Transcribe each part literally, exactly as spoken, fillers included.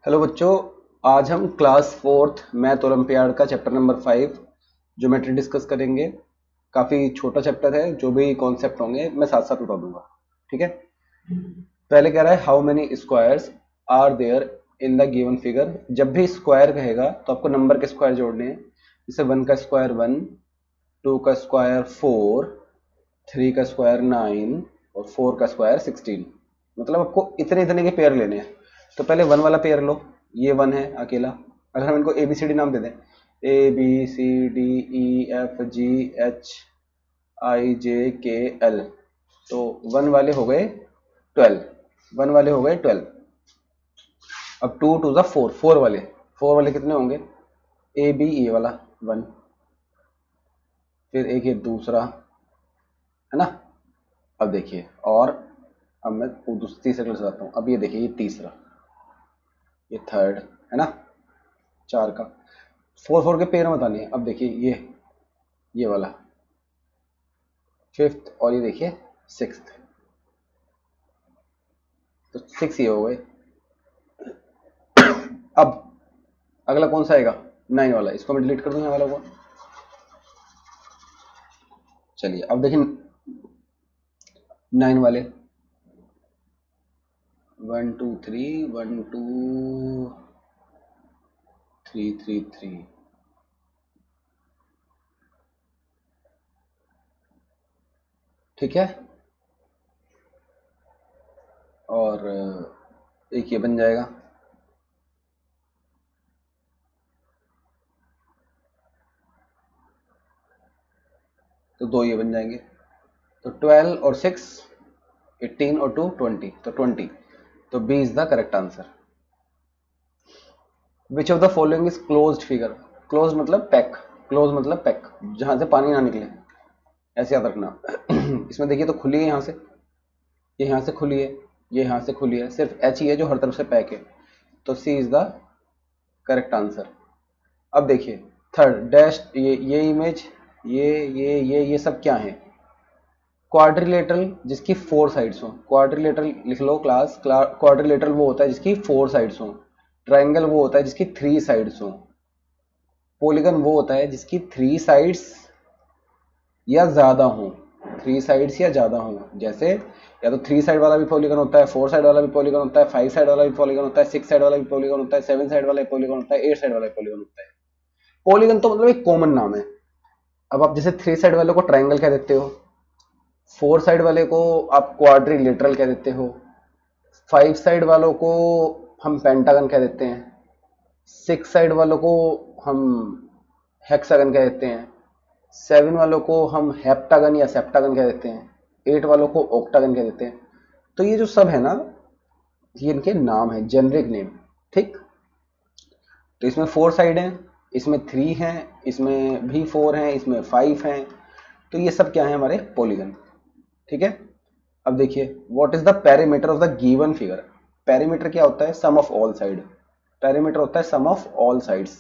Hello बच्चों, आज हम क्लास फोर्थ मैथ ओलंपियाड का chapter number five geometry discuss करेंगे। काफ़ी छोटा चैप्टर है, जो भी कॉन्सेप्ट होंगे मैं साथ साथ बता दूंगा। ठीक है। पहले कह रहा है how many squares are there in the given figure. जब भी स्क्वायर कहेगा तो आपको नंबर के स्क्वायर जोड़ने हैं। जैसे वन का स्क्वायर वन, टू का स्क्वायर फोर, थ्री का स्क्वायर नाइन और फोर का स्क्वायर सिक्सटीन। मतलब आपको इतने इतने के पेयर लेने हैं। तो पहले वन वाला पेयर लो, ये वन है अकेला। अगर हम इनको ए बी सी डी नाम दे दें, A B C D E F G H I J K L, तो वन वाले हो गए ट्वेल्व। वन वाले हो गए ट्वेल्व। अब टू टू ज़ा फोर, फोर वाले फोर वाले कितने होंगे? ए बी ए वाला वन, फिर एक ये दूसरा, है ना। अब देखिए, और अब मैं दूसरी तीसरे क्लास आता हूँ। अब ये देखिए, ये तीसरा, ये थर्ड, है ना, चार का। फोर फोर के पेयर बताने हैं। अब देखिए, ये ये वाला फिफ्थ, और ये देखिए सिक्स्थ। तो सिक्स ये हो गए। अब अगला कौन सा आएगा? नाइन वाला। इसको मैं डिलीट कर दूं यहाँ वाला को। चलिए अब देखिए नाइन वाले, one two three, one two three three three. ठीक है। और एक ये बन जाएगा, तो दो ये बन जाएंगे। तो ट्वेल्व और सिक्स एटीन और टू ट्वेंटी, तो ट्वेंटी। तो B is the correct answer. Which of the following is closed figure. Close मतलब पैक, क्लोज मतलब पैक, जहां से पानी ना निकले, ऐसे याद रखना। इसमें देखिए तो खुली है यहाँ से, ये यहाँ से खुली है, ये यहाँ से खुली है, सिर्फ एच ही है जो हर तरफ से पैक है। तो C is the correct answer. अब देखिए थर्ड डैश, ये ये इमेज, ये ये ये ये सब क्या है? क्वाड्रिलेटरल जिसकी फोर साइड्स हो। क्वाड्रिलेटरल लिख लो क्लास, क्वाड्रिलेटरल वो होता है जिसकी फोर साइड्स हो। ट्राइंगल वो होता है जिसकी थ्री साइड्स हो। पॉलीगन वो होता है जिसकी थ्री साइड्स या ज्यादा हो, थ्री साइड्स या ज्यादा हो। जैसे या तो थ्री साइड वाला भी पॉलीगन होता है, फोर साइड वाला भी पॉलीगन होता है, फाइव साइड वाला भी पॉलीगन होता है, सिक्स साइड वाला भी पॉलीगन होता है, सेवन साइड वाला भी पॉलीगन होता है, एट साइड वाला भी पॉलीगन होता है। पॉलीगन तो मतलब एक कॉमन नाम है। अब आप जैसे थ्री साइड वाले को ट्राइंगल कह देते हो, फोर साइड वाले को आप क्वाड्रिलेटरल कह देते हो, फाइव साइड वालों को हम पेंटागन कह देते हैं, सिक्स साइड वालों को हम हेक्सागन कह देते हैं, सेवन वालों को हम हेप्टागन या सेप्टागन कह देते हैं, एट वालों को ऑक्टागन कह देते हैं। तो ये जो सब है ना, ये इनके नाम है, जेनरिक नेम। ठीक। तो इसमें फोर साइड हैं, इसमें थ्री हैं, इसमें भी फोर हैं, इसमें फाइव हैं। तो ये सब क्या है? हमारे पॉलीगन। ठीक है। अब देखिए, what is the perimeter of the given figure. Perimeter क्या होता है? Sum of all side. Perimeter होता है सम ऑफ ऑल साइड्स।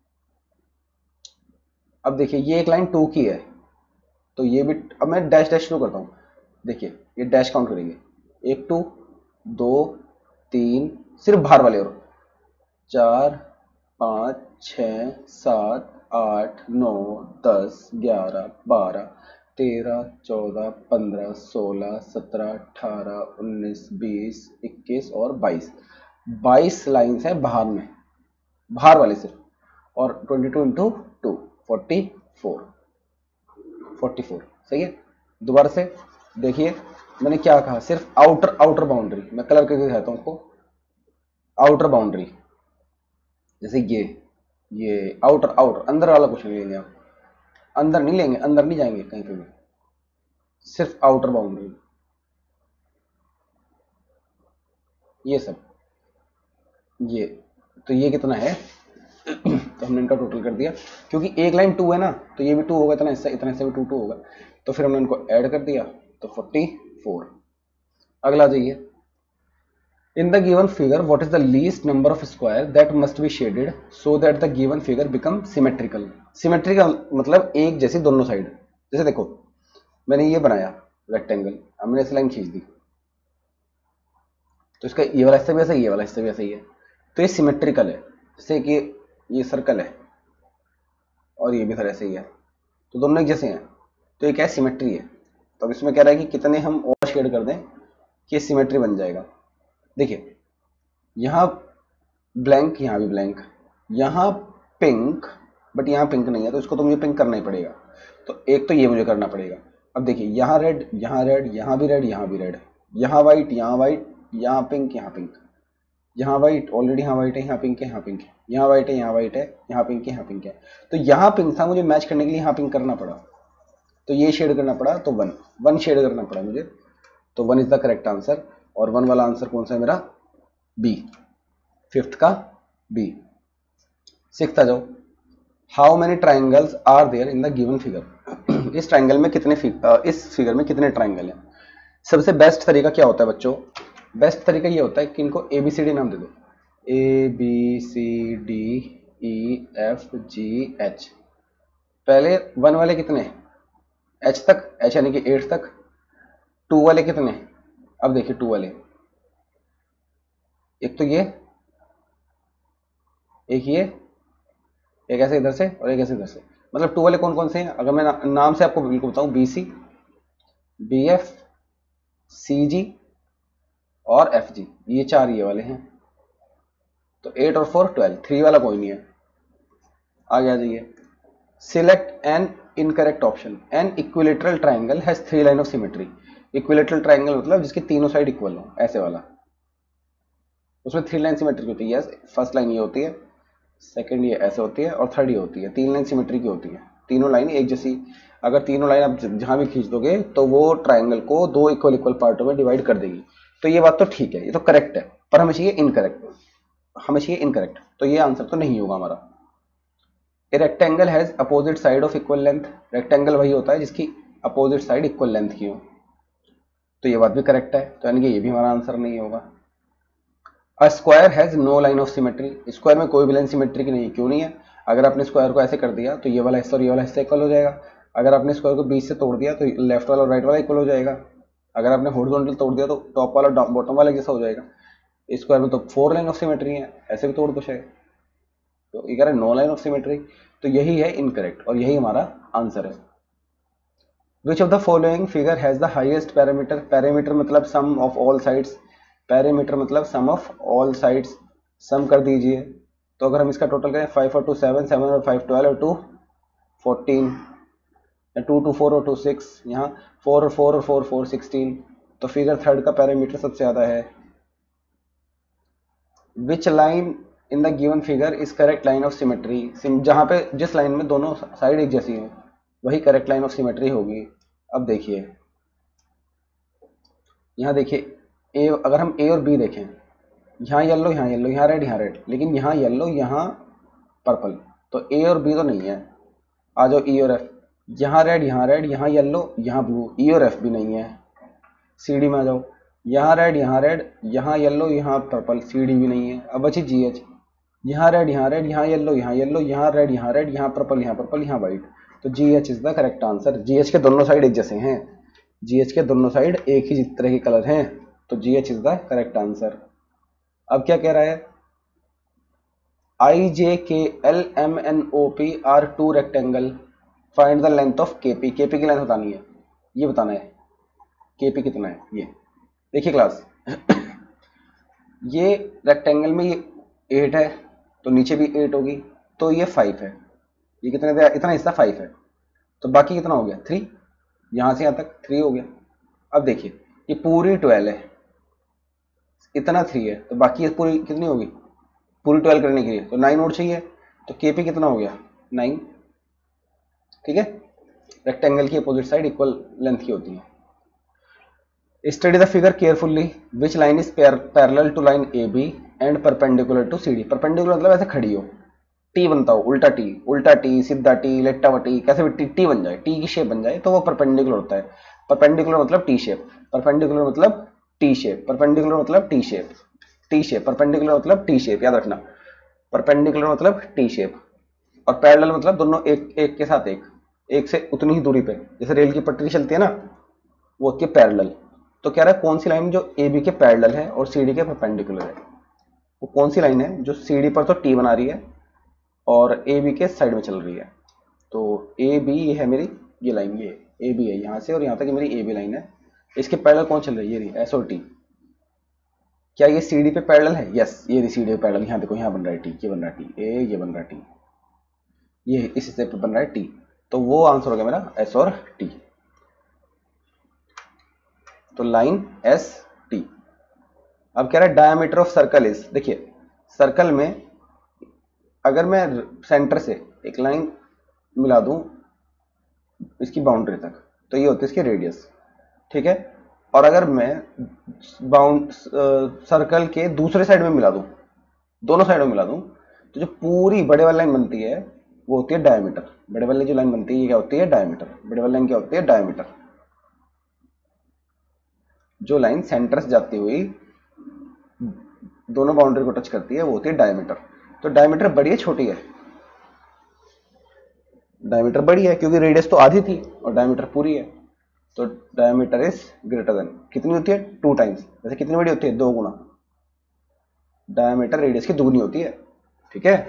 अब देखिए, ये एक लाइन टू की है, तो ये भी, अब मैं डैश डैश शुरू करता हूँ। देखिए ये डैश काउंट करेंगे, एक टू, दो, तीन, सिर्फ बाहर वाले, और चार, पाँच, छ, सात, आठ, नौ, दस, ग्यारह, बारह, तेरह, चौदह, पंद्रह, सोलह, सत्रह, अठारह, उन्नीस, बीस, इक्कीस और बाईस। बाईस लाइन्स है बाहर में, बाहर वाले सिर्फ। और twenty two into two, forty four, forty four. सही है। दोबारा से देखिए, मैंने क्या कहा? सिर्फ आउटर आउटर बाउंड्री, मैं कलर करके दिखाता हूँ आपको। आउटर बाउंड्री जैसे ये ये आउटर आउटर, अंदर वाला कुछ नहीं लेंगे आप, अंदर नहीं लेंगे, अंदर नहीं जाएंगे कहीं पे भी, सिर्फ आउटर बाउंड्री। ये सब, ये तो ये कितना है? तो हमने इनका टोटल कर दिया, क्योंकि एक लाइन टू है ना, तो ये भी टू होगा, इतना हिस्सा, इतना हिस्सा भी टू टू होगा, तो फिर हमने इनको ऐड कर दिया, तो फोर्टी फोर। अगला जाइए, in the given figure what is the least number of square that must be shaded so that the given figure become symmetrical। symmetrical मतलब एक जैसी दोनों साइड। जैसे देखो, मैंने ये बनाया रेक्टेंगल, अब मैंने इस लाइन खींच दी, तो इसका ये वाला हिस्सा भी ऐसा ही, ये वाला हिस्सा भी ऐसा ही है। तो ये सिमेट्रिकल है, जैसे कि ये सर्कल है और ये भी तरह से ही है, तो दोनों एक जैसे हैं, तो ये क्या है, सिमेट्री है। तो अब इसमें कह रहा है कि कितने हम और शेड कर दें कि ये सिमेट्री बन जाएगा। देखिए यहाँ ब्लैंक, यहाँ भी ब्लैंक, यहाँ पिंक, बट यहाँ पिंक नहीं है, तो इसको तो मुझे पिंक करना ही पड़ेगा। तो एक तो ये मुझे करना पड़ेगा। अब देखिए यहाँ रेड, यहाँ रेड, यहाँ भी रेड, यहाँ भी रेड, यहाँ वाइट, यहाँ वाइट, यहाँ पिंक, यहाँ पिंक, यहाँ वाइट, ऑलरेडी यहाँ वाइट है, यहाँ पिंक है, यहाँ पिंक है, यहाँ वाइट है, यहाँ वाइट है, यहाँ पिंक है, यहाँ पिंक है। तो यहाँ पिंक था, मुझे मैच करने के लिए यहाँ पिंक करना पड़ा, तो ये शेड करना पड़ा, तो वन वन शेड करना पड़ा मुझे, तो one is the correct answer. और वन वाला आंसर कौन सा है मेरा, बी, फिफ्थ का बी। सिक्स्थ आ जाओ, how many triangles are there in the given figure. इस ट्राइंगल में कितने फिगर, इस फिगर में कितने ट्राइंगल हैं। सबसे बेस्ट तरीका क्या होता है बच्चों, बेस्ट तरीका ये होता है कि इनको ए बी सी डी नाम दे दो, A B C D E F G H. पहले वन वाले कितने, एच तक, एच यानी कि एट तक। टू वाले कितने, अब देखिए टू वाले, एक तो ये, एक ये, एक ऐसे इधर से और एक ऐसे इधर से। मतलब टू वाले कौन कौन से हैं, अगर मैं ना, नाम से आपको बिल्कुल बताऊं, B C, B F, C G और एफ जी, ये चार ये वाले हैं। तो एट और फोर ट्वेल्व, थ्री वाला कोई नहीं है। आगे आ जाइए, select an incorrect option, an equilateral triangle has three line of symmetry. Equilateral triangle मतलब जिसकी तीनों साइड इक्वल हो, ऐसे वाला, उसमें थ्री लाइन सिमेट्री होती है। यस, फर्स्ट लाइन ये होती है, सेकंड ये ऐसे होती है और थर्ड ये होती है। तीन लाइन सिमेट्री की होती है, तीनों लाइन एक जैसी। अगर तीनों लाइन आप जहां भी खींच दोगे तो वो ट्राइंगल को दो इक्वल इक्वल पार्टों में डिवाइड कर देगी। तो ये बात तो ठीक है, ये तो करेक्ट है, पर हमें चाहिए इनकरेक्ट, हमें चाहिए इनकरेक्ट, तो ये आंसर तो नहीं होगा हमारा। A rectangle has opposite side of equal length. Rectangle वही होता है जिसकी अपोजिट साइड इक्वल लेंथ की हो, तो ये बात भी करेक्ट है, तो यानी कि ये भी हमारा आंसर नहीं होगा। A square has no line of symmetry. Square में कोई भी लाइन सिमेट्री की नहीं, क्यों नहीं है, अगर आपने स्क्वायर को ऐसे कर दिया तो ये वाला हिस्सा और ये वाला हिस्सा इक्वल हो जाएगा। अगर आपने स्क्वायर को बीच से तोड़ दिया तो लेफ्ट वाला और राइट वाला इक्वल हो जाएगा। अगर आपने हॉरिजॉन्टल तोड़ दिया तो टॉप वाला बॉटम वाला जैसा हो जाएगा। स्क्वायर में तो फोर लाइन ऑफ सिमेट्री है, ऐसे भी तोड़ दो शायद, तो ये कह रहे हैं नो लाइन ऑफ सिमेट्री, तो यही है इनकरेक्ट और यही हमारा आंसर है। Which of the following figure has the highest parameter. Parameter मतलब sum of all sides, parameter मतलब sum of all sides, sum कर दीजिए। तो अगर हम इसका टोटल करें, फाइव और टू सेवन, सेवन और फाइव ट्वेल्व और two fourteen, two two four और टू सिक्स, यहाँ फोर और फोर और फोर फोर सिक्सटीन, तो फिगर थर्ड का पैरामीटर सबसे ज्यादा है। Which line in the given figure is correct line of symmetry. जहां पे जिस लाइन में दोनों साइड एक जैसी हो वही करेक्ट लाइन ऑफ सिमेट्री होगी। अब देखिए यहाँ देखिए ए, अगर हम ए और बी देखें, यहाँ येलो यहाँ येलो यहाँ रेड यहाँ रेड, लेकिन यहाँ येलो यहाँ पर्पल, तो ए और बी तो नहीं है। आ जाओ ई और एफ, यहाँ रेड यहाँ रेड यहाँ येलो यहाँ ब्लू, ई और एफ भी नहीं है। सी डी में आ जाओ, यहाँ रेड यहाँ रेड यहाँ येलो यहाँ पर्पल, सी डी भी नहीं है। अब बची जी एच, यहाँ रेड यहाँ रेड यहाँ येलो यहाँ येलो यहाँ रेड यहाँ रेड यहाँ पर्पल यहाँ पर्पल यहाँ वाइट, तो G H is the correct answer. G H के दोनों साइड एक जैसे हैं, जी एच के दोनों साइड एक ही तरह के कलर हैं, तो G H is the correct answer. अब क्या कह रहा है, I J K L M N O P R two rectangle, find the length of KP. KP की लेंथ बतानी है, ये बताना है केपी कितना है। ये देखिए क्लास, ये रेक्टेंगल में ये एट है तो नीचे भी एट होगी, तो ये फाइव है। ये कितने दिया, इतना हिस्सा फाइव है, तो बाकी कितना हो गया थ्री, यहां से यहां तक थ्री हो गया। अब देखिए ये पूरी ट्वेल्व है, इतना थ्री है, तो बाकी ये पूरी कितनी होगी, पूरी ट्वेल्व करने के लिए तो नाइन और चाहिए, तो केपी कितना हो गया नाइन। ठीक है, रेक्टेंगल की अपोजिट साइड इक्वल लेंथ की होती है। Study the figure carefully, which line is parallel to line A B and perpendicular to C D. Perpendicular मतलब ऐसे खड़ी हो, टी बनता हो, उल्टा टी, उल्टा टी, सीधा टी, लेट्टावटी, कैसे भी टी टी बन जाए, टी की शेप बन जाए तो वो परपेंडिकुलर होता है। परपेंडिकुलर मतलब टी शेप, परपेंडिकुलर मतलब टी शेप, परपेंडिकुलर मतलब T shape, T shape, perpendicular मतलब टी शेप, याद रखना, परपेंडिकुलर मतलब टी शेप, और पैरेलल मतलब दोनों एक एक के साथ एक, एक से उतनी ही दूरी पे, जैसे रेल की पटरी चलती है ना, वो के पैरेलल। तो कह रहा है कौन सी लाइन जो ए बी के पैरेलल है और सी डी के परपेंडिकुलर है। वो कौन सी लाइन है जो सी डी पर तो टी बना रही है और ए बी के साइड में चल रही है। तो ए बी ये है मेरी ये लाइन, ये ए बी है यहाँ से और यहाँ तक मेरी ए बी लाइन है। इसके पैरेलल कौन चल रही है, ये रही एस और टी। क्या ये सी डी पे पैरेलल है? यस, ये रही सी डी पे पैरेलल। यहाँ देखो यहाँ बन रहा है टी, ये बन रहा है टी ए, ये बन रहा है टी, ये इस हिस्से पे बन रहा है टी। तो वो आंसर हो गया मेरा एस और टी। तो लाइन एस टी। अब कह रहा है डायमीटर ऑफ सर्कल इज, देखिए सर्कल में अगर मैं सेंटर से एक लाइन मिला दूं इसकी बाउंड्री तक तो ये होती है इसकी रेडियस, ठीक है। और अगर मैं बाउंड सर्कल के दूसरे साइड में मिला दूं, दोनों साइड में मिला दूं, तो जो पूरी बड़े वाली लाइन बनती है वो होती है डायमीटर। बड़े वाली जो लाइन बनती है ये क्या होती है, डायमीटर। बड़े वाली लाइन क्या होती है, डायमीटर। जो लाइन सेंटर से जाती हुई दोनों बाउंड्री को टच करती है वो होती है डायमीटर। तो डायमीटर बड़ी है छोटी है? डायमीटर बड़ी है क्योंकि रेडियस तो आधी थी और डायमीटर पूरी है। तो डायमीटर इज ग्रेटर देन, कितनी होती है, टू टाइम्स। वैसे कितनी बड़ी होती है, दो गुना। डायमीटर रेडियस की दुगनी होती है, ठीक है।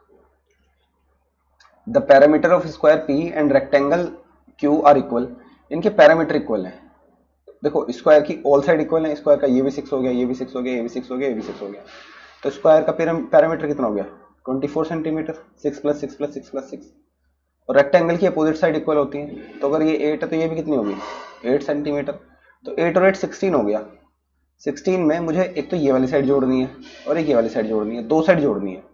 The parameter of square P and rectangle Q R equal, इनके पैरामीटर इक्वल है। देखो स्क्वायर की ऑल साइड इक्वल है, स्क्वायर का ये भी सिक्स हो गया, ये भी सिक्स हो गया, ये भी सिक्स हो गया, ये भी सिक्स हो गया। तो स्क्वायर का पैरामीटर कितना हो गया, twenty four centimetre. Six plus six plus six plus six. और रेक्टेंगल की अपोजिट साइड इक्वल होती है, तो अगर ये एट है तो ये भी कितनी होगी, एट सेंटीमीटर। तो एट और एट सिक्सटीन हो गया। सिक्सटीन में मुझे एक तो ये वाली साइड जोड़नी है और एक ये वाली साइड जोड़नी है, दो साइड जोड़नी है।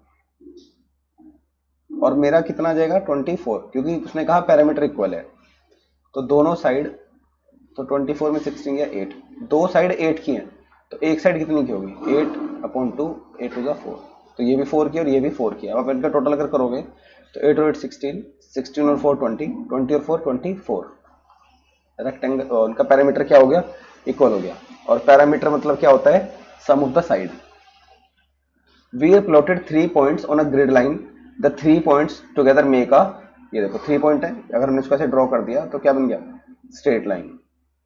और मेरा कितना आ जाएगा, ट्वेंटी फोर, क्योंकि उसने कहा पैरामीटर इक्वल है। तो दोनों साइड, तो ट्वेंटी फोर में सिक्सटीन या एट, दो साइड एट की हैं, तो एक साइड कितनी की होगी, eight upon two, eight two the four. तो ये भी फोर की और ये भी फोर की। अब आप इनका टोटल अगर करोगे तो एट और एट सिक्सटीन, सिक्सटीन और फोर ट्वेंटी, ट्वेंटी और फोर ट्वेंटी फोर। रेक्टेंगल उनका पैरामीटर क्या हो गया, इक्वल हो गया। और पैरामीटर मतलब क्या होता है, sum of the side. We have plotted three points on a grid line, the three points together make a, ये देखो थ्री पॉइंट है, अगर हमने इसको ऐसे ड्रॉ कर दिया तो क्या बन गया, straight line.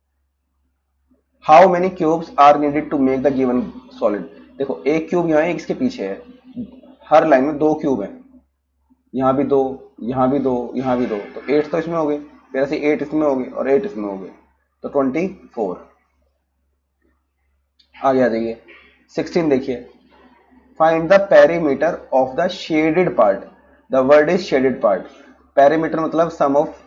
How many cubes are needed to make the given solid. देखो एक क्यूब यहाँ है, एक इसके पीछे है, हर लाइन में दो क्यूब है, यहाँ भी दो, यहाँ भी दो, यहाँ भी दो। तो एट तो इसमें हो गए, फिर ऐसे एट इसमें हो गए और एट इसमें हो गए, तो ट्वेंटी फोर। आगे आ जाइए, सिक्सटीन देखिए, find the perimeter of the shaded part. The word is shaded part. Perimeter मतलब sum of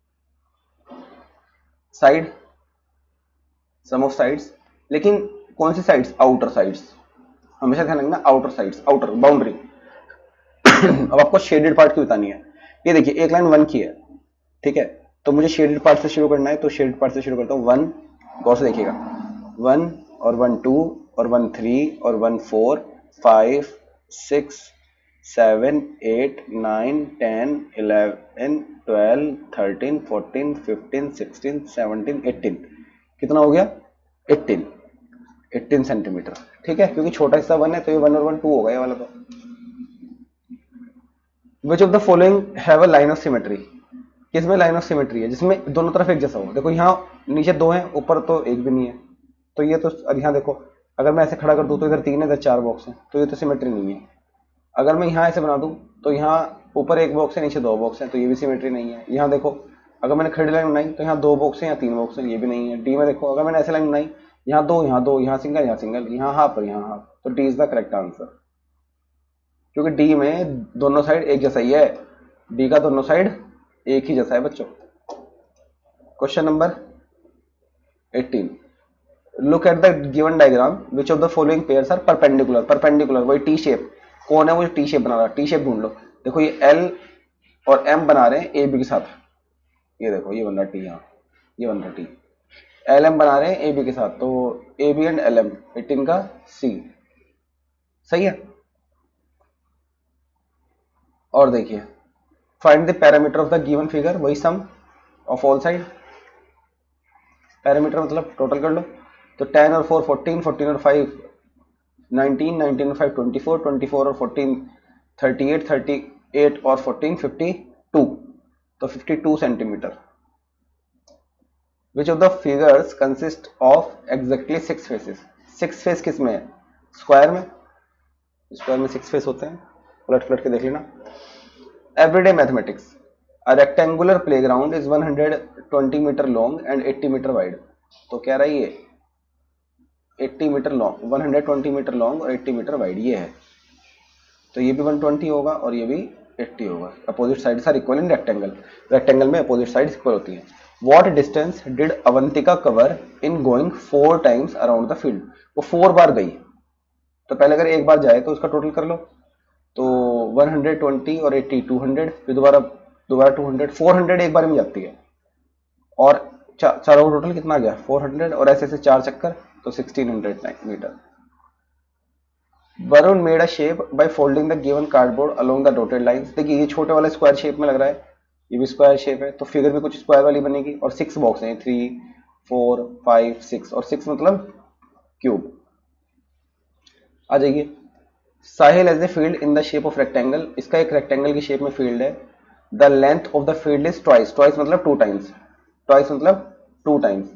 side, sum of sides. लेकिन कौन सी साइड्स, आउटर साइड्स। हमेशा ध्यान रखना आउटर साइड्स, आउटर बाउंड्री। अब आपको शेडेड पार्ट की बतानी है। ये देखिए एक लाइन वन की है, ठीक है, तो मुझे शेडेड पार्ट से शुरू करना है, तो शेडेड पार्ट से शुरू करता हूँ। वन, गौर से देखिएगा, वन और वन टू और वन थ्री और one four, five, six, seven, eight, nine, ten, eleven, twelve, thirteen, fourteen, fifteen, sixteen, seventeen, eighteen. कितना हो गया, एटीन, एटीन सेंटीमीटर, ठीक है, क्योंकि छोटा हिस्सा वन है तो ये वन और वन टू होगा ये वाला। तो which of the following have a line of symmetry. किसमें लाइन ऑफ सिमेट्री है, जिसमें दोनों तरफ एक जैसा हो। देखो यहाँ नीचे दो हैं, ऊपर तो एक भी नहीं है, तो ये तो, अब यहाँ देखो अगर मैं ऐसे खड़ा कर दूं तो इधर तीन है, इधर चार बॉक्स हैं, तो ये तो सिमेट्री नहीं है। अगर मैं यहाँ ऐसे बना दूं तो यहाँ ऊपर एक बॉक्स है, नीचे दो बॉक्स हैं, तो ये भी सिमेट्री नहीं है। यहाँ देखो अगर मैंने खड़ी लाइन बनाई तो यहाँ दो बॉक्स हैं, यहाँ तीन बॉक्स हैं, ये भी नहीं है। डी में देखो अगर मैंने ऐसे लाइन बनाई, यहाँ दो, यहाँ दो, यहाँ सिंगल, यहाँ सिंगल, यहाँ हाफ और यहाँ हाफ, तो D is the correct answer, क्योंकि डी में दोनों साइड एक जैसा ही है। डी का दोनों साइड एक ही जैसा है बच्चों। Question number eighteen, look at the given diagram, which of the following pairs are perpendicular. Perpendicular वही टी शेप, कौन है वो टी शेप बना रहा है, टी शेप ढूंढ लो। देखो ये एल और एम बना रहे हैं ए बी के साथ, ये देखो ये बन रहा टी, यहाँ ये बन रहा टी, एल एम बना रहे हैं ए बी के साथ, तो A B and L M, eighteen का सी, सही है। और देखिए, find the parameter of the given figure, वही sum of all side. Parameter मतलब टोटल कर लो, तो टेन और फोर फोर्टीन, फोर्टीन और फाइव नाइनटीन, नाइनटीन और five twenty four, twenty four और fourteen thirty eight, thirty eight और फोर्टीन फिफ्टी टू, तो fifty two centimetre. Which of the figures consist of exactly six faces. Six face किस में है, square में, square में six face होते हैं, पलट पलट के देख लेना। Everyday mathematics, a rectangular playground is one hundred twenty metre long and eighty metre wide. तो कह रहा है ये eighty metre long, one hundred twenty metre long और एट्टी मीटर वाइड ये है, तो ये भी वन ट्वेंटी होगा और ये भी एट्टी होगा। Opposite sides are equal in rectangle, rectangle में अपोजिट साइड्स इक्वल होती हैं। What distance did Avantika cover in going four times around the field. वो फोर बार गई, तो पहले अगर एक बार जाए तो उसका टोटल कर लो, तो वन हंड्रेड ट्वेंटी और एट्टी टू हंड्रेड, फिर दोबारा दोबारा टू हंड्रेड, फोर हंड्रेड एक बार में जाती है, और चा, चारों टोटल कितना आ गया फोर हंड्रेड, और ऐसे ऐसे चार चक्कर तो sixteen hundred metre. Varun made a shape by folding the given cardboard along the dotted lines. देखिए ये छोटे वाला स्क्वायर शेप में लग रहा है, ये भी स्क्वायर शेप है, तो फिगर भी कुछ स्क्वायर वाली बनेगी, और सिक्स बॉक्स हैं, थ्री फोर फाइव सिक्स, और सिक्स मतलब क्यूब। आ जाइए, Sahil has a field in the shape of rectangle, इसका एक रेक्टेंगल की शेप में फील्ड है। The length of the field is twice, twice मतलब टू टाइम्स, ट्वाइस मतलब टू टाइम्स।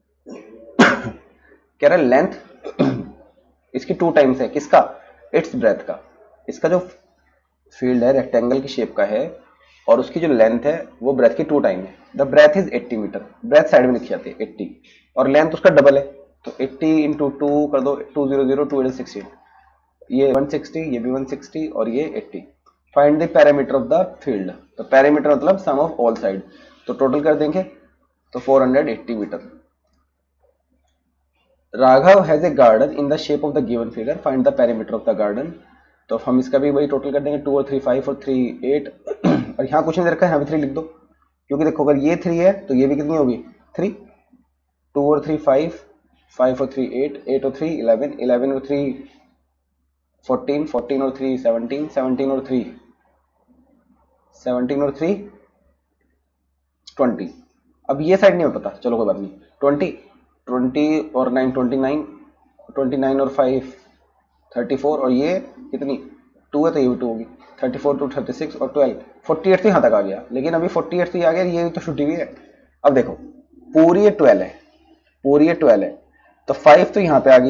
कह रहा है लेंथ इसकी टू टाइम्स है, किसका, इट्स ब्रेथ का। इसका जो फील्ड है रेक्टेंगल की शेप का है और उसकी जो लेंथ है वो ब्रेथ की टू टाइम है। The breadth is eighty metre, breadth side में लिखी जाती है एट्टी, और लेंथ उसका डबल है, तो एट्टी इंटू टू कर दो, two zero zero two eight sixty, ये वन सिक्सटी, ये भी वन सिक्सटी और ये eighty. Find the parameter of the field, तो पैरामीटर मतलब सम ऑफ ऑल साइड, तो टोटल कर देंगे तो four hundred eighty metre. Raghav has a garden in the shape of the given figure, find the parameter of the garden. तो हम इसका भी वही टोटल कर देंगे, टू और थ्री फाइव और थ्री एट, और यहाँ कुछ नहीं दे रखा है, यहाँ भी थ्री लिख दो, क्योंकि देखो अगर ये थ्री है तो ये भी कितनी होगी थ्री, टू और थ्री फाइव, फाइव और थ्री एट, एट और थ्री इलेवन, इलेवन और थ्री फोर्टीन, फोर्टीन और थ्री सेवनटीन, सेवनटीन और थ्री सेवनटीन और थ्री ट्वेंटी। अब ये साइड नहीं पता, चलो कोई बात नहीं, ट्वेंटी, ट्वेंटी और nine twenty nine, twenty nine और फाइव थर्टी फोर, और ये कितनी टू है तो ये भी टू होगी, thirty four two thirty six और ट्वेल्व, फोर्टी एट से यहाँ तक आ गया, लेकिन अभी फोर्टी एट से आ गया, ये तो छुट्टी हुई है। अब देखो पूरी ये ट्वेल्व है, पूरी ये ट्वेल्व है, तो फाइव तो यहाँ पे आ गई,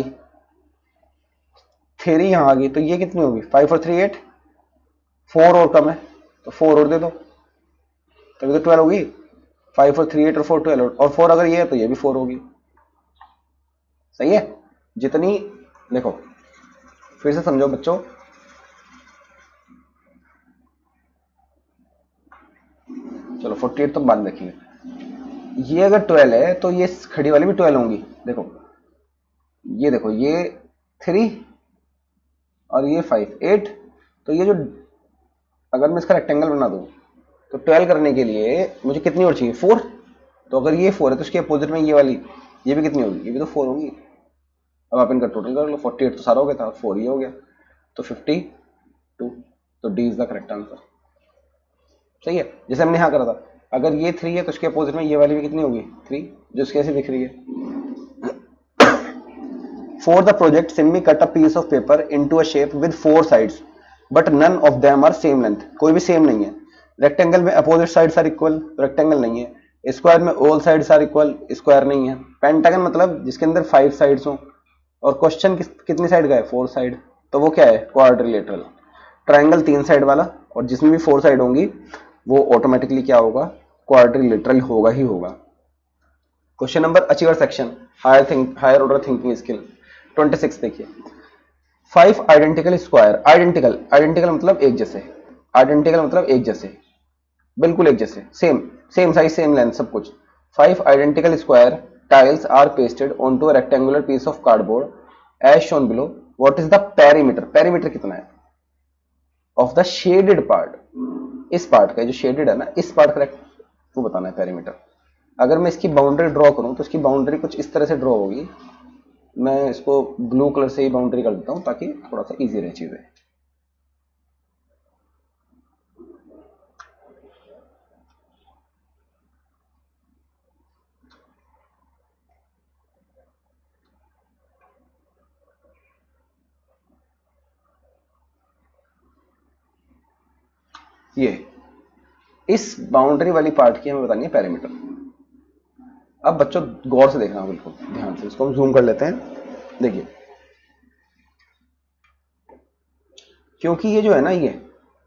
थ्री यहाँ आ गई, तो ये कितनी होगी फाइव और थ्री एट, फोर और कम है तो फोर और दे दो, तभी तो ट्वेल्व होगी, फाइव और थ्री एट और फोर ट्वेल्व, और फोर अगर ये है तो ये भी फोर होगी, सही है। जितनी देखो फिर से समझो बच्चों, चलो फोर्टी एट तो बाद देखेंगे, ये अगर ट्वेल्व है तो ये खड़ी वाली भी ट्वेल्व होंगी, देखो ये देखो ये थ्री और ये फाइव एट, तो ये जो अगर मैं इसका रेक्टेंगल बना दूं तो ट्वेल्व करने के लिए मुझे कितनी और चाहिए फोर, तो अगर ये फोर है तो इसके अपोजिट में ये वाली ये भी कितनी होगी, ये भी तो फोर होगी। अब आप इनका टोटल कर लो, फोर्टी एट तो सारा हो गया था, फोर ये हो गया, तो फिफ्टी टू, तो D is the correct answer, सही है। जैसे हमने यहाँ करा था, अगर ये थ्री है तो इसके अपोजिट में ये वाली भी कितनी होगी थ्री, जो इसके ऐसे दिख रही है। For the project Simmi cut a piece of paper into a shape with four sides but none of them are same length, कोई भी सेम नहीं है। रेक्टेंगल में opposite sides are equal, rectangle नहीं है। स्क्वायर में all sides are equal, square नहीं है। पेंटागन मतलब जिसके अंदर फाइव साइड्स हो, और क्वेश्चन किस, कितनी साइड का है फोर साइड, तो वो क्या है क्वाड्रिलेटरल। ट्राइंगल तीन साइड वाला, और जिसमें भी फोर साइड होंगी वो ऑटोमेटिकली क्या होगा क्वाड्रिलेटरल होगा ही होगा। Question number achiever section higher think higher order thinking skill twenty six देखिए, five identical square, identical identical मतलब एक जैसे, आइडेंटिकल मतलब एक जैसे, बिल्कुल एक जैसे, same same size same length सब कुछ। Five identical square tiles are pasted onto a rectangular piece of cardboard as shown below, what is the perimeter, perimeter कितना है ऑफ द शेडेड पार्ट, इस पार्ट का जो शेडेड है ना इस पार्ट का वो बताना है पेरीमीटर। अगर मैं इसकी बाउंड्री ड्रॉ करूं तो इसकी बाउंड्री कुछ इस तरह से ड्रॉ होगी, मैं इसको ब्लू कलर से ही बाउंड्री कर देता हूं ताकि थोड़ा सा इजी रहे चीजें। ये इस बाउंड्री वाली पार्ट की हमें बतानी है पेरीमीटर। अब बच्चों गौर से देखना बिल्कुल ध्यान से, इसको हम जूम कर लेते हैं। देखिए क्योंकि ये जो है ना, ये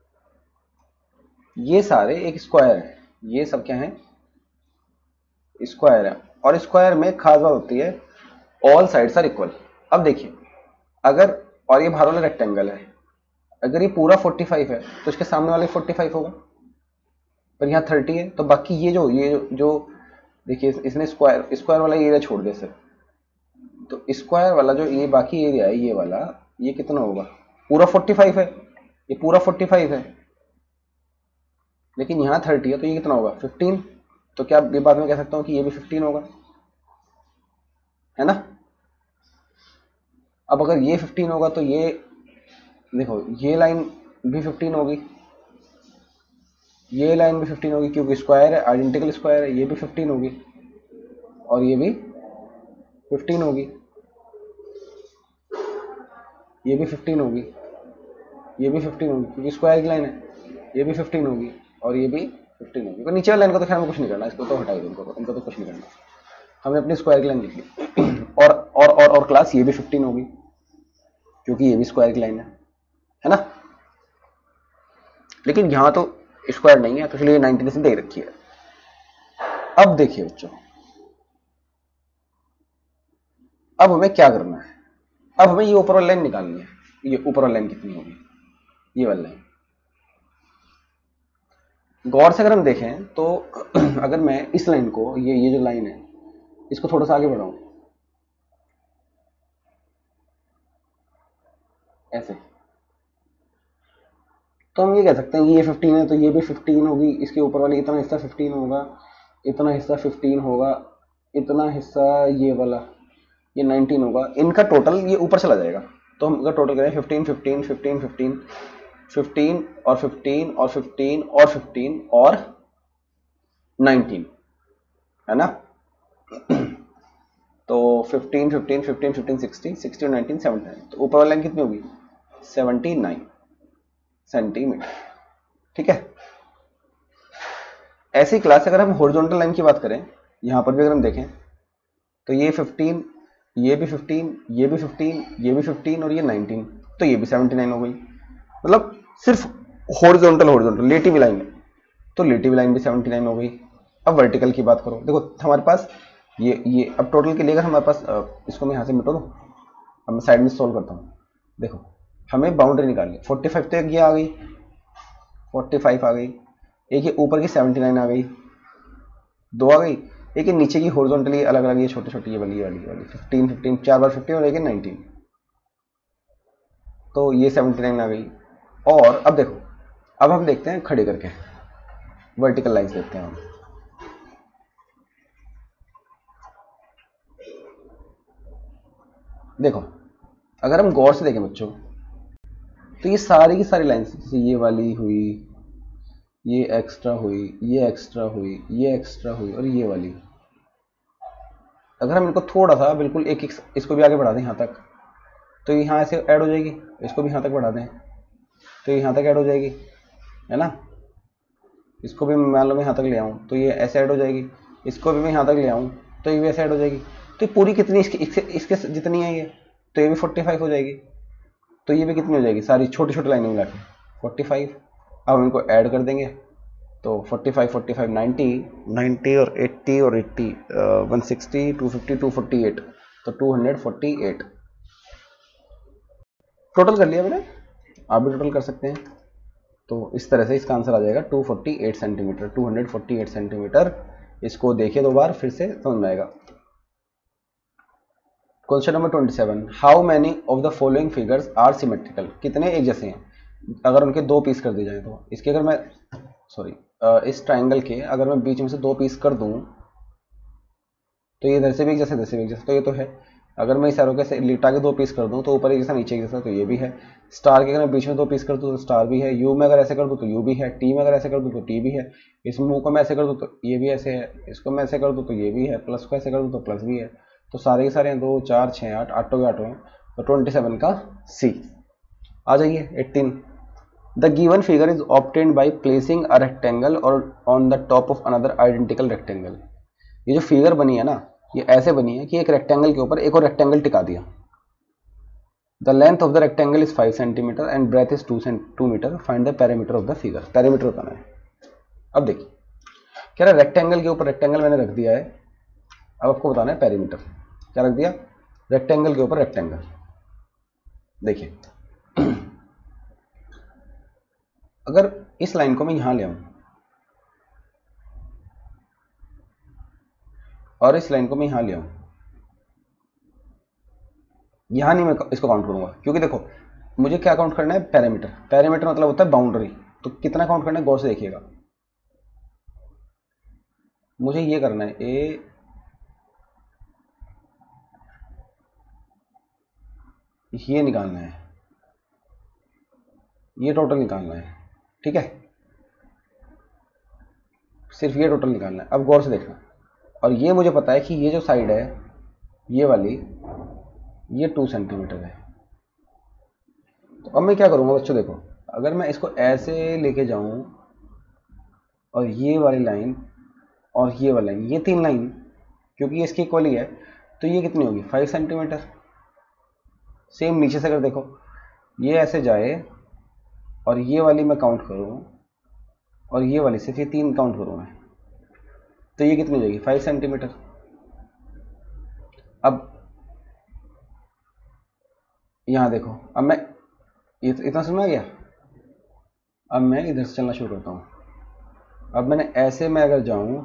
ये सारे एक स्क्वायर है, ये सब क्या है, स्क्वायर है। और स्क्वायर में खास बात होती है ऑल साइड्स आर इक्वल। अब देखिए अगर, और ये बाहर वाला रेक्टेंगल है, अगर ये पूरा पैंतालीस है तो इसके सामने वाले पैंतालीस होगा, पर यहाँ तीस है, तो बाकी ये जो ये जो, जो देखिए इसने स्क्वायर स्क्वायर वाला एरिया छोड़ दिया सर, तो स्क्वायर वाला जो ये बाकी एरिया है ये वाला, ये कितना होगा, पूरा पैंतालीस है, ये पूरा पैंतालीस है, लेकिन यहाँ तीस है तो ये कितना होगा, पंद्रह। तो क्या ये बात मैं कह सकता हूँ कि ये भी पंद्रह होगा, है ना। अब अगर ये पंद्रह होगा तो ये देखो ये लाइन भी पंद्रह होगी, ये लाइन भी पंद्रह होगी, क्योंकि स्क्वायर है, आइडेंटिकल स्क्वायर है, ये भी पंद्रह होगी और ये भी पंद्रह होगी, ये भी पंद्रह होगी, ये भी पंद्रह होगी, क्योंकि स्क्वायर की लाइन है, ये भी पंद्रह होगी और ये भी पंद्रह होगी। तो नीचे वाली लाइन को तो खैर हमें कुछ नहीं करना, इसको तो हटा दो, इनको इनको तो कुछ नहीं करना, हमने अपनी स्क्वायर की लाइन लिख ली। और और और और क्लास ये भी पंद्रह होगी, क्योंकि ये भी स्क्वायर की लाइन है, है ना। लेकिन यहां तो स्क्वायर नहीं है, तो इसलिए नाइनटीन से दे रखी है। अब देखिए बच्चों, अब हमें क्या करना है, अब हमें ये ऊपर वाली लाइन निकालनी है। ये ऊपर वाली लाइन कितनी होगी, ये वाली लाइन। गौर से अगर हम देखें तो अगर मैं इस लाइन को, ये ये जो लाइन है, इसको थोड़ा सा आगे बढ़ाऊं ऐसे, तो हम ये कह सकते हैं कि ये पंद्रह है तो ये भी पंद्रह होगी, इसके ऊपर वाली इतना हिस्सा पंद्रह होगा, इतना हिस्सा पंद्रह होगा, इतना हिस्सा ये वाला ये उन्नीस होगा, इनका टोटल ये ऊपर चला जाएगा। तो हम अगर टोटल करें पंद्रह पंद्रह पंद्रह पंद्रह पंद्रह और पंद्रह और पंद्रह और पंद्रह और उन्नीस, है ना। तो पंद्रह पंद्रह पंद्रह पंद्रह साठ साठ और उन्नीस उन्यासी, तो ऊपर वाली लाइन कितनी होगी, उन्यासी सेंटीमीटर, ठीक है। ऐसी क्लास अगर हम हॉरिजॉन्टल लाइन की बात करें, यहां पर भी अगर हम देखें तो ये पंद्रह, ये भी पंद्रह, ये भी पंद्रह, ये भी पंद्रह और ये उन्नीस, तो ये भी उन्यासी हो गई। मतलब सिर्फ हॉरिजॉन्टल हॉरिजॉन्टल लेटी हुई लाइन है, तो लेटी हुई लाइन भी उन्यासी हो गई। अब वर्टिकल की बात करो, देखो हमारे पास ये ये अब टोटल के लिए अगर हमारे पास, इसको मैं यहाँ से मिटा दूँ, अब मैं साइड में सॉल्व करता हूँ। देखो हमें बाउंड्री निकालनी, पैंतालीस तो एक ये आ गई, पैंतालीस आ गई, एक ये ऊपर की उन्यासी आ गई, दो आ गई, एक ये नीचे की हॉरिजॉन्टली अलग अलग ये छोटे छोटे ये वाली ये वाली ये वाली पंद्रह पंद्रह चार बार पंद्रह और एक उन्नीस, तो ये उन्यासी आ गई। और अब देखो, अब हम देखते हैं खड़े करके वर्टिकल लाइंस देखते हैं हम। देखो अगर हम गौर से देखें बच्चों, तो ये सारी की सारी लाइंस, जैसे ये वाली हुई, ये एक्स्ट्रा हुई, ये एक्स्ट्रा हुई, ये एक्स्ट्रा हुई और ये वाली, अगर हम इनको थोड़ा सा बिल्कुल एक एक इसको भी आगे बढ़ा दें यहाँ तक, तो यहाँ ऐसे ऐड हो जाएगी, इसको भी यहाँ तक बढ़ा दें तो यहाँ तक ऐड हो जाएगी, है ना। इसको भी मान लो मैं यहाँ तक ले आऊँ तो ये ऐसे ऐड हो जाएगी, इसको भी मैं यहाँ तक ले आऊँ तो ये भी ऐसे ऐड हो जाएगी। तो ये पूरी कितनी इसके इसके, इसके जितनी है ये, तो ये भी पैंतालीस हो जाएगी, तो ये भी कितनी हो जाएगी, सारी छोटी छोटी लाइनें मिला के पैंतालीस। अब हम इनको ऐड कर देंगे तो पैंतालीस पैंतालीस नब्बे नब्बे और अस्सी और अस्सी एक सौ साठ दो सौ पचास दो सौ अड़तालीस, तो दो सौ अड़तालीस टोटल कर लिया मैंने, आप भी टोटल कर सकते हैं। तो इस तरह से इसका आंसर आ जाएगा दो सौ अड़तालीस सेंटीमीटर, दो सौ अड़तालीस सेंटीमीटर। इसको देखिए दो बार फिर से समझ में आएगा। क्वेश्चन नंबर सत्ताईस, how many of the following figures are symmetrical, कितने एक जैसे हैं अगर उनके दो पीस कर दिए जाए तो। इसके अगर मैं सॉरी इस ट्राइंगल के अगर मैं बीच में से दो पीस कर दूं तो ये इधर से भी एक जैसे, इधर से भी एक जैसा, तो ये तो है। अगर मैं इस एरो के से लिटा के दो पीस कर दूं तो ऊपर एक जैसा नीचे एक जैसा, तो ये भी है। स्टार के अगर मैं बीच में दो पीस कर दूं तो स्टार भी है। यू में अगर ऐसे कर दूं तो यू भी है। टी में अगर ऐसे कर दूं तो टी भी है। इस मुंह को मैं ऐसे कर दूं तो ये भी ऐसे है। इसको मैं ऐसे कर दूं तो ये भी है। प्लस को ऐसे कर दूं तो प्लस भी है। तो सारे के सारे हैं, दो चार छः आठ, आठों के आठों हैं, तो ट्वेंटी सेवन का सी आ जाइए। Eighteen, the given figure is obtained by placing a rectangle और on the top of another identical rectangle. ये जो फिगर बनी है ना, ये ऐसे बनी है कि एक रेक्टेंगल के ऊपर एक और रेक्टेंगल टिका दिया। The length of the rectangle is five centimetre and breadth is two two metre, find the perimeter of the figure. Perimeter बताना है। अब देखिए कह रहा है रेक्टेंगल के ऊपर रेक्टेंगल मैंने रख दिया है, अब आपको बताना है पेरीमीटर। क्या रख दिया? रेक्टेंगल के ऊपर रेक्टेंगल। देखिए अगर इस लाइन को मैं यहां ले आऊं और इस लाइन को मैं यहां ले आऊं, यहां नहीं मैं इसको काउंट करूंगा, क्योंकि देखो मुझे क्या काउंट करना है? पेरीमीटर। पेरीमीटर मतलब होता है बाउंड्री। तो कितना काउंट करना है गौर से देखिएगा। मुझे ये करना है, ए ये निकालना है, ये टोटल निकालना है, ठीक है, सिर्फ ये टोटल निकालना है। अब गौर से देखना, और ये मुझे पता है कि ये जो साइड है ये वाली, ये टू सेंटीमीटर है। तो अब मैं क्या करूंगा बच्चों, देखो अगर मैं इसको ऐसे लेके जाऊं और ये वाली लाइन और ये वाली लाइन, ये तीन लाइन क्योंकि ये इसकी इक्वल ही है, तो ये कितनी होगी? Five centimetre. सेम नीचे से अगर देखो, ये ऐसे जाए और ये वाली मैं काउंट करूं और ये वाली सिर्फ ये तीन काउंट करूं मैं, तो ये कितनी हो जाएगी? Five centimetre. अब यहां देखो, अब मैं इतना समझ आ गया। अब मैं इधर से चलना शुरू करता हूं। अब मैंने ऐसे में अगर जाऊं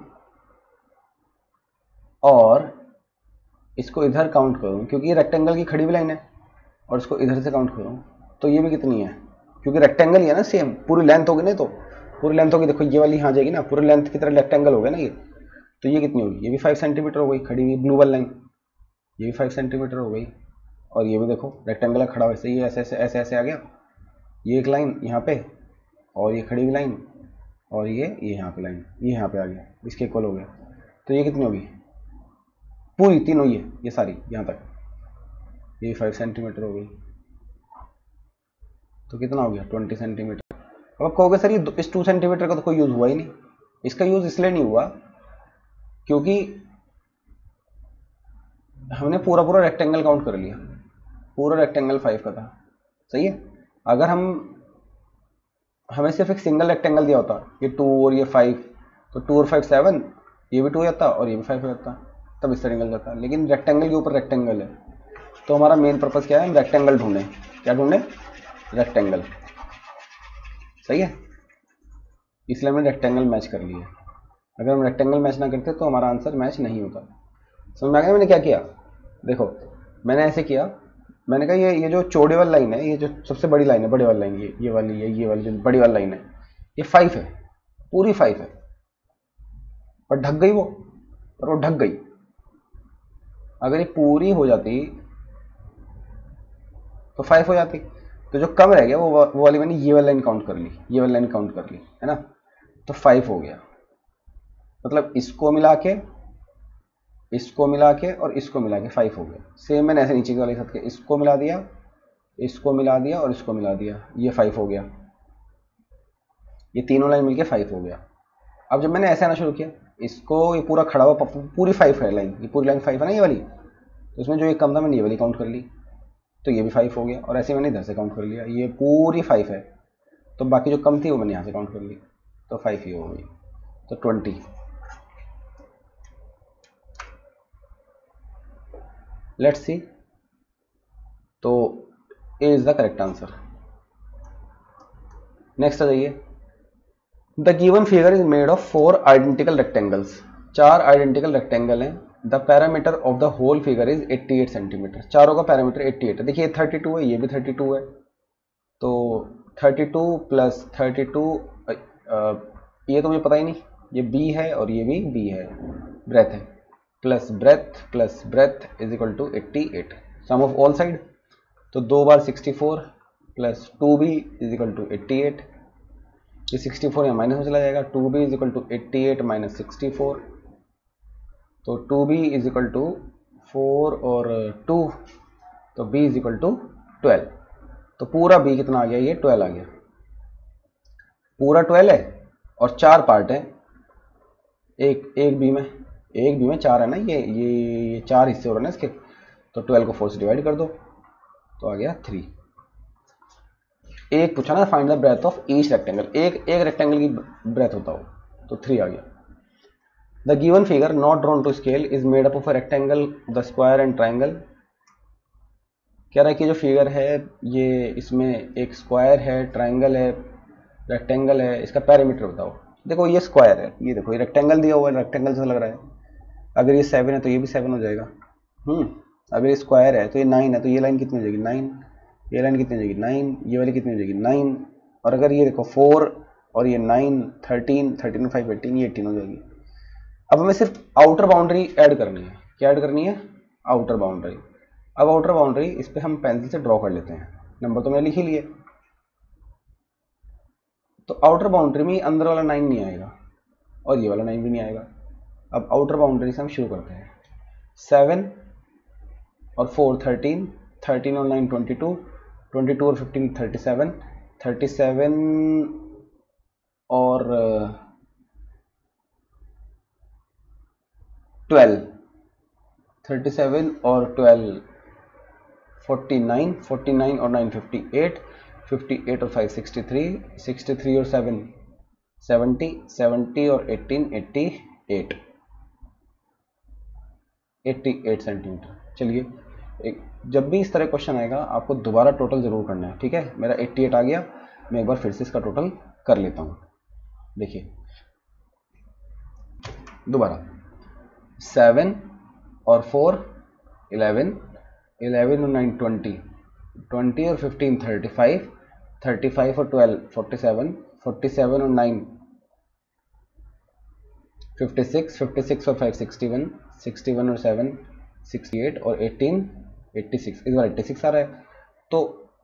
और इसको इधर काउंट करूं, क्योंकि ये रेक्टेंगल की खड़ी हुई लाइन है, और इसको इधर से काउंट करूं तो ये भी कितनी है? क्योंकि रेक्टेंगल ही है ना, सेम पूरी लेंथ होगी ना, तो पूरी लेंथ होगी। देखो ये वाली यहाँ जाएगी ना, पूरी लेंथ की तरह रेक्टेंगल हो गया ना ये, तो ये कितनी होगी? ये भी फाइव सेंटीमीटर हो गई खड़ी हुई ब्लू वाली लाइन, ये भी फाइव सेंटीमीटर हो गई। और ये भी देखो रेक्टेंगल खड़ा वैसे ये ऐसे ऐसे ऐसे ऐसे आ गया, ये एक लाइन यहाँ पे, और ये खड़ी हुई लाइन, और ये ये यहाँ पे लाइन, ये यहाँ पे आ गया, इसके इक्वल हो गया। तो ये कितनी होगी? पूरी तीनों ये ये सारी यहाँ तक, ये फाइव सेंटीमीटर हो गई। तो कितना हो गया? Twenty centimetre. अब आप कहोगे सर ये इस टू सेंटीमीटर का तो कोई यूज हुआ ही नहीं। इसका यूज इसलिए नहीं हुआ क्योंकि हमने पूरा पूरा रेक्टेंगल काउंट कर लिया, पूरा रेक्टेंगल फाइव का था, सही है। अगर हम हमें सिर्फ एक सिंगल रेक्टेंगल दिया होता, ये टू और ये फाइव, तो टू और फाइव सेवन, ये भी टू हो जाता और ये भी फाइव हो जाता, तब इससे निकल जाता। लेकिन रेक्टेंगल के ऊपर रेक्टेंगल है, तो हमारा मेन पर्पस क्या है? हम रेक्टेंगल ढूंढें। क्या ढूंढें? रेक्टेंगल, सही है। इसलिए हमने रेक्टेंगल मैच कर लिया। अगर हम रेक्टेंगल मैच ना करते तो हमारा आंसर मैच नहीं होता। समझ में आ गया मैंने क्या किया? देखो मैंने ऐसे किया, मैंने कहा ये ये जो चौड़े वाली लाइन है, ये जो सबसे बड़ी लाइन है, बड़ी वाली लाइन, ये ये वाली ये ये वाली जो बड़ी वाली लाइन है, ये फाइव है, पूरी फाइव है, पर ढक गई वो, पर वो ढक गई। अगर ये पूरी हो जाती तो फाइव हो जाती, तो जो कम रह गया वो वो वाली मैंने ये वाली लाइन काउंट कर ली, ये वाली लाइन काउंट कर ली, है ना, तो फाइव हो गया। मतलब इसको मिला के, इसको मिला के और इसको मिला के फाइव हो गया। सेम मैंने ऐसे नीचे के वाले साथ के इसको मिला दिया, इसको मिला दिया और इसको मिला दिया, ये फाइव हो गया। ये तीनों लाइन मिलके फाइव हो गया। अब जब मैंने ऐसे आना शुरू किया, इसको ये पूरा खड़ा हुआ पूरी फाइव है लाइन, ये पूरी लाइन फाइव है ना ये वाली, तो इसमें जो एक कम था मैंने ये वाली काउंट कर ली, तो ये भी फाइव हो गया। और ऐसे मैंने इधर से काउंट कर लिया, ये पूरी फाइव है, तो बाकी जो कम थी वो मैंने यहाँ से काउंट कर ली, तो फाइव ही हो गई, तो ट्वेंटी। लेट्स सी, तो A is the correct answer. Next आ जाइए। The given figure is made of four identical rectangles. चार आइडेंटिकल रेक्टेंगल हैं। The parameter of the whole figure is eighty eight centimetre. चारों का पैरामीटर एट्टी एट है। देखिए thirty two है, ये भी थर्टी टू है, तो thirty two plus thirty two, ये तो मुझे पता ही नहीं, ये बी है और ये भी बी है, ब्रेथ है, plus breadth plus breadth is equal to eighty eight, sum of all side, तो दो बार sixty four plus two B is equal to eighty eight, ये सिक्सटी फोर यहाँ माइनस में चला जाएगा, two B is equal to eighty eight minus sixty four, तो two B is equal to four और टू, तो b is equal to twelve. तो पूरा b कितना आ गया? ये ट्वेल्व आ गया, पूरा ट्वेल्व है और चार पार्ट है, एक एक b में, एक b में चार है ना, ये ये ये चार हिस्से हो रहे हैं ना इसके, तो ट्वेल्व को फोर से डिवाइड कर दो, तो आ गया थ्री। एक पूछा ना find the breadth of each rectangle, एक एक रेक्टेंगल की ब्रेथ होता हो, तो थ्री आ गया। The given figure not drawn to scale is made up of a rectangle, the square and triangle. कह रहा है कि जो फिगर है ये, इसमें एक स्क्वायर है, ट्राइंगल है, रेक्टेंगल है, इसका पैरामीटर बताओ। देखो ये स्क्वायर है, ये देखो ये रेक्टेंगल दिया हुआ है, रेक्टेंगल जैसा लग रहा है। अगर ये सेवन है तो ये भी सेवन हो जाएगा। हम्म अगर ये स्क्वायर है तो ये नाइन है, तो ये लाइन कितनी हो जाएगी, नाइन। ये लाइन कितनी हो जाएगी, नाइन। ये वाली कितनी हो जाएगी, नाइन। और अगर ये देखो फोर और ये nine, thirteen, thirteen five eighteen, ये एटीन हो जाएगी। अब हमें सिर्फ आउटर बाउंड्री ऐड करनी है। क्या ऐड करनी है, आउटर बाउंड्री। अब आउटर बाउंड्री इस पर हम पेंसिल से ड्रॉ कर लेते हैं। नंबर तो मैंने लिख ही लिए। तो आउटर बाउंड्री में अंदर वाला नाइन नहीं आएगा और ये वाला नाइन भी नहीं आएगा। अब आउटर बाउंड्री से हम शुरू करते हैं। सेवन और फोर थर्टीन, थर्टीन और nine twenty two, twenty two और fifteen thirty seven, thirty seven और ट्वेल्व, थर्टी सेवन और twelve forty nine, forty nine और nine fifty eight, fifty eight और five sixty three, sixty three और seven seventy, seventy और eighteen eighty eight, eighty eight centimetre. चलिए एक जब भी इस तरह क्वेश्चन आएगा आपको दोबारा टोटल जरूर करना है, ठीक है। मेरा अट्ठासी आ गया, मैं एक बार फिर से इसका टोटल कर लेता हूँ। देखिए दोबारा, सेवन और फोर इलेवन, इलेवन और नाइन ट्वेंटी, ट्वेंटी और fifteen thirty five, thirty five और twelve forty seven, forty seven और nine fifty six, fifty six और five sixty one, sixty one और सेवन सिक्सटी एट और एटीन एट्टी सिक्स। इस बार eighty six आ रहा है। तो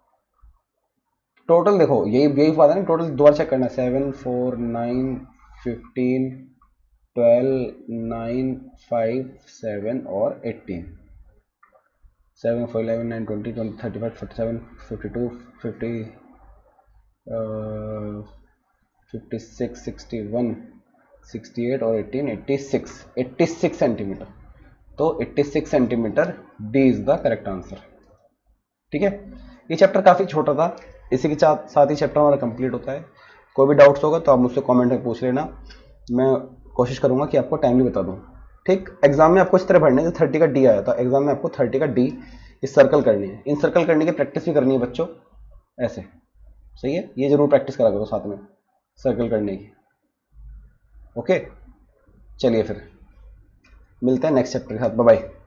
टोटल देखो यही यही बात है ना, टोटल दोबारा चेक करना है। Seven, four, nine, fifteen, twelve, nine, five, seven और eighteen. Seven, four, eleven, nine, twenty, twenty, thirty five, forty seven, fifty two, fifty, fifty six, sixty one, sixty eight और eighteen, eighty six, eighty six centimetre. तो छियासी centimetre D is the correct answer. ठीक है, ये chapter काफी छोटा था, इसी के साथ ही चैप्टर हमारा कंप्लीट होता है। कोई भी डाउट्स होगा तो आप मुझसे कमेंट में पूछ लेना, मैं कोशिश करूंगा कि आपको टाइमली बता दूं। ठीक, एग्जाम में आपको इस तरह पढ़ना है, थर्टी का डी आया था एग्जाम में, आपको थर्टी का डी इस सर्कल करनी है। इन सर्कल करने की प्रैक्टिस भी करनी है बच्चों, ऐसे सही है, ये जरूर प्रैक्टिस करा करो साथ में सर्कल करने की। ओके, चलिए फिर मिलते हैं नेक्स्ट चैप्टर के साथ, बाय बाय।